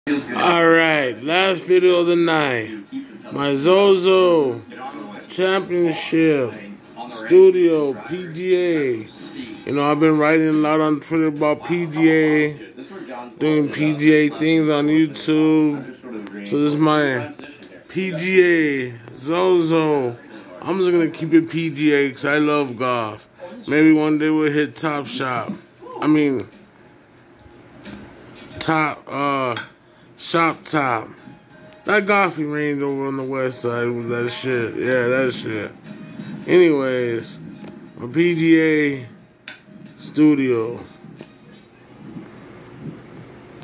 Alright, last video of the night. My ZoZo Championship Studio PGA. You know, I've been writing a lot on Twitter about PGA, doing PGA things on YouTube. So this is my PGA ZoZo. I'm just gonna keep it PGA because I love golf. Maybe one day we'll hit Top Shop. Shop Top. That golfing range over on the west side with that shit. Yeah, that shit. Anyways, a PGA Studio.